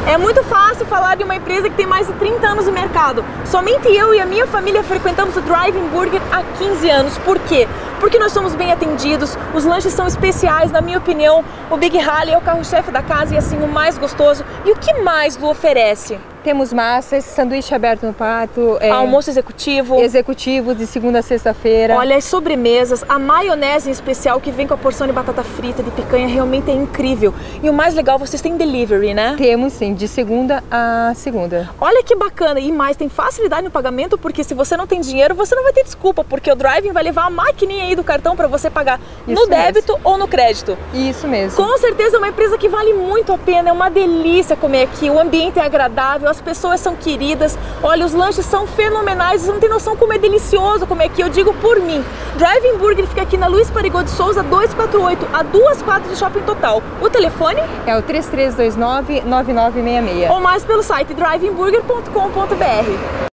É muito fácil falar de uma empresa que tem mais de 30 anos no mercado. Somente eu e a minha família frequentamos o Drive-In Burger há 15 anos. Por quê? Porque nós somos bem atendidos, os lanches são especiais, na minha opinião. O Big Halli é o carro-chefe da casa e assim o mais gostoso. E o que mais Lu oferece? Temos massas, sanduíche aberto no prato, almoço executivo. Executivo de segunda a sexta-feira. Olha, as sobremesas, a maionese em especial que vem com a porção de batata frita, de picanha, realmente é incrível. E o mais legal, vocês têm delivery, né? Temos sim, de segunda a segunda. Olha que bacana, e mais, tem facilidade no pagamento, porque se você não tem dinheiro, você não vai ter desculpa, porque o Drive-In vai levar a maquininha aí do cartão para você pagar no débito ou no crédito. Isso mesmo. Com certeza é uma empresa que vale muito a pena, é uma delícia comer aqui, o ambiente é agradável, as pessoas são queridas, olha, os lanches são fenomenais, você não tem noção como é delicioso comer aqui, eu digo por mim. Drive-In Burger fica aqui na Luiz Parigô de Souza 248, a 2 quadras do Shopping Total. O telefone? É o 3329-9966. Ou mais pelo site driveinburger.com.br.